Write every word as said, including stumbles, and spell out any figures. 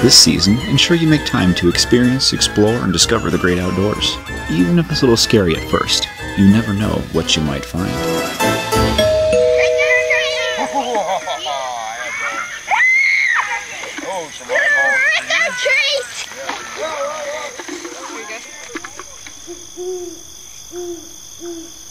This season, ensure you make time to experience, explore, and discover the great outdoors. Even if it's a little scary at first, you never know what you might find. Treat!